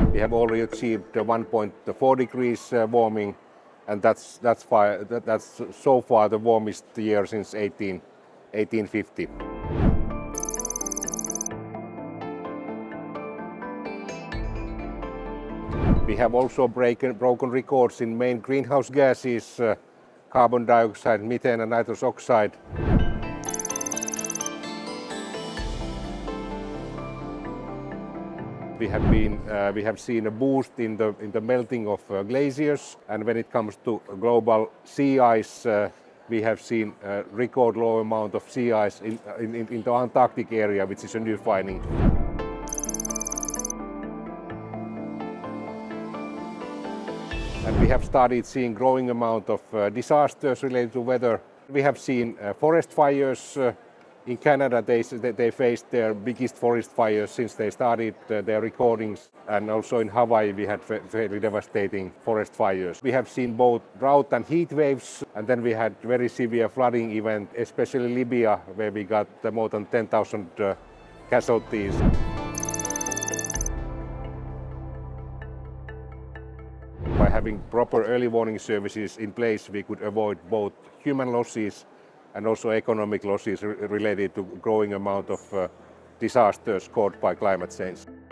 We have already achieved 1.4 degrees warming, and that's so far the warmest year since 1850. We have also broken records in main greenhouse gases, carbon dioxide, methane and nitrous oxide. We have seen a boost in the melting of glaciers, and when it comes to global sea ice, we have seen a record low amount of sea ice in the Antarctic area, which is a new finding. And we have started seeing growing amount of disasters related to weather. We have seen forest fires. In Canada, they faced their biggest forest fires since they started their recordings. And also in Hawaii, we had fairly devastating forest fires. We have seen both drought and heat waves. And then we had very severe flooding event, especially Libya, where we got more than 10,000 casualties. By having proper early warning services in place, we could avoid both human losses and also economic losses related to growing amount of disasters caused by climate change.